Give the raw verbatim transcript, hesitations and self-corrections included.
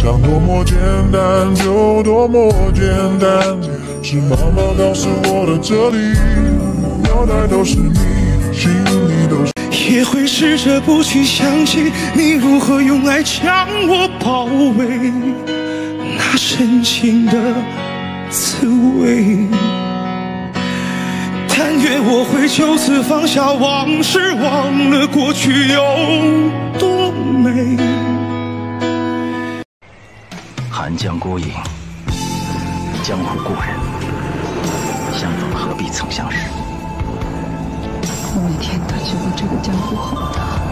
想多么简单就多么简单，是妈妈告诉我的，这里脑袋都是你，心里都是。 也会试着不去想起你如何用爱将我包围，那深情的滋味。但愿我会就此放下往事，忘了过去有多美。 寒江孤影，江湖故人，相逢何必曾相识。 我每天都觉得这个江湖好大。